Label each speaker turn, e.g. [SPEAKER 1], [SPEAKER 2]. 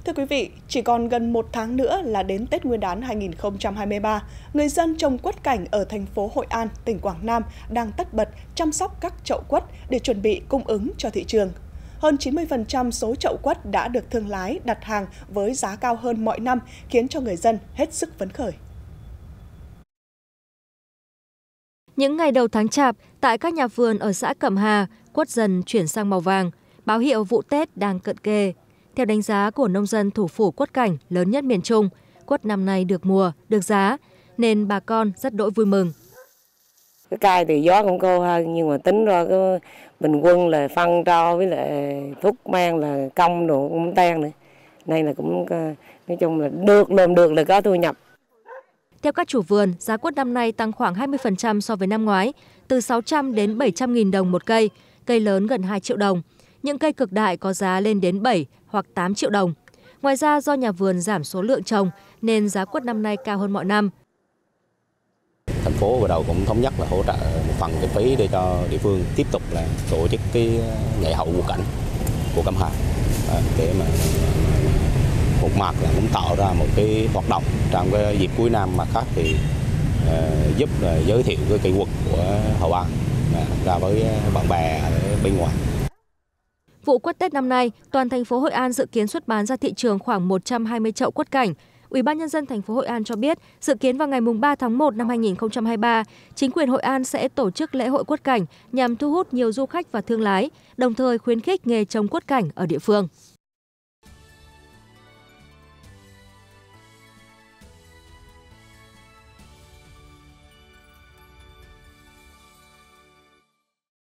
[SPEAKER 1] Thưa quý vị, chỉ còn gần một tháng nữa là đến Tết Nguyên đán 2023, người dân trồng quất cảnh ở thành phố Hội An, tỉnh Quảng Nam đang tất bật chăm sóc các chậu quất để chuẩn bị cung ứng cho thị trường. Hơn 90% số chậu quất đã được thương lái đặt hàng với giá cao hơn mọi năm, khiến cho người dân hết sức phấn khởi.
[SPEAKER 2] Những ngày đầu tháng Chạp, tại các nhà vườn ở xã Cẩm Hà, quất dần chuyển sang màu vàng, báo hiệu vụ Tết đang cận kề. Theo đánh giá của nông dân thủ phủ quất cảnh lớn nhất miền Trung, quất năm nay được mùa, được giá, nên bà con rất đỗi vui mừng.
[SPEAKER 3] Cái cây thì gió cũng cô hơn, nhưng mà tính ra cái bình quân là phân tro với lại thuốc men là công đồ cũng tan nữa. Đây là cũng nói chung là làm được là có thu nhập.
[SPEAKER 2] Theo các chủ vườn, giá quất năm nay tăng khoảng 20% so với năm ngoái, từ 600 đến 700 nghìn đồng một cây, cây lớn gần 2 triệu đồng. Những cây cực đại có giá lên đến 7 hoặc 8 triệu đồng. Ngoài ra do nhà vườn giảm số lượng trồng nên giá quất năm nay cao hơn mọi năm.
[SPEAKER 4] Thành phố bắt đầu cũng thống nhất là hỗ trợ một phần kinh phí để cho địa phương tiếp tục là tổ chức cái ngày hậu vụ cảnh của Cẩm Hà để mà một mặt là cũng tạo ra một cái hoạt động trong cái dịp cuối năm, mà khác thì giúp là giới thiệu cái cây quất của Hội An ra với bạn bè ở bên ngoài.
[SPEAKER 2] Vụ quất Tết năm nay, toàn thành phố Hội An dự kiến xuất bán ra thị trường khoảng 120 chậu quất cảnh. Ủy ban nhân dân thành phố Hội An cho biết, dự kiến vào ngày 3 tháng 1 năm 2023, chính quyền Hội An sẽ tổ chức lễ hội quất cảnh nhằm thu hút nhiều du khách và thương lái, đồng thời khuyến khích nghề trồng quất cảnh ở địa phương.